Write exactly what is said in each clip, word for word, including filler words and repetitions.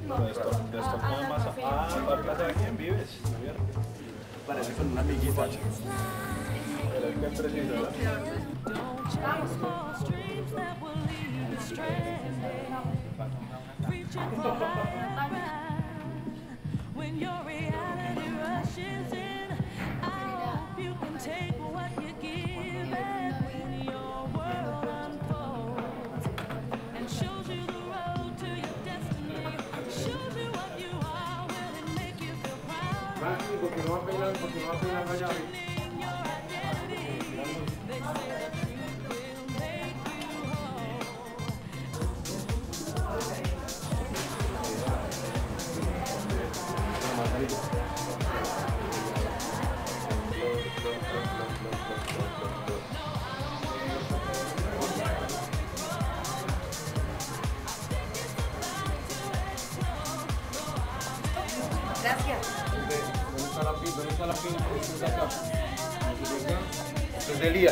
De esto, de esto come más. Ah, para casa de quién vives. Parece con una amiguita. Pero es que preciso, When your reality rushes in, I hope you can take what you give when your world unfolds and shows you the road to your destiny, shows you what you are, will it make you feel proud? Continúa peinando, continúa peinando allá. In your identity, they say the truth will make you whole. Gracias. ¿Dónde está la pinta? ¿Dónde está la pinta? ¿Dónde está acá? Esto es de Elías.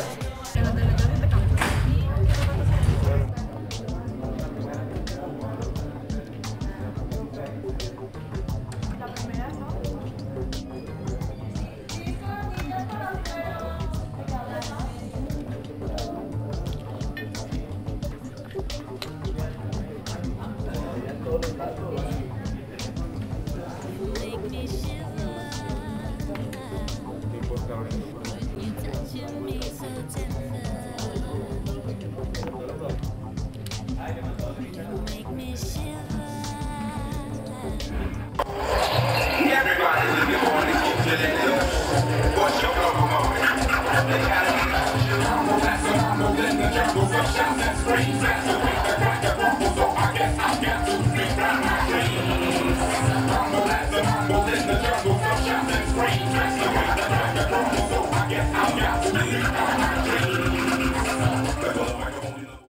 Scream,